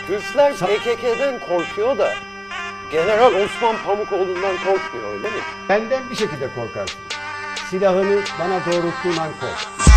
Türkler PKK'den korkuyor da General Osman Pamukoğlu'ndan korkmuyor, öyle mi? Benden bir şekilde korkarsın. Silahını bana doğrulttuğun an kork.